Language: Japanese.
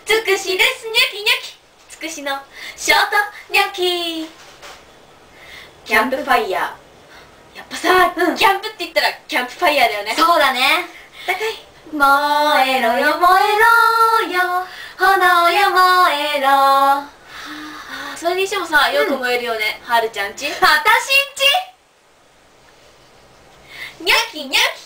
つくしです。ニョキニョキ。つくしのショートニョキ。キャンプファイヤー。やっぱさ、キャンプって言ったらキャンプファイヤーだよね。 そうだね。 高い。 燃えろよ燃えろよ炎よ燃えろ。 ああ、それにしてもさ、よく燃えるよね、はるちゃんち。 あたしんち。 ニョキニョキ。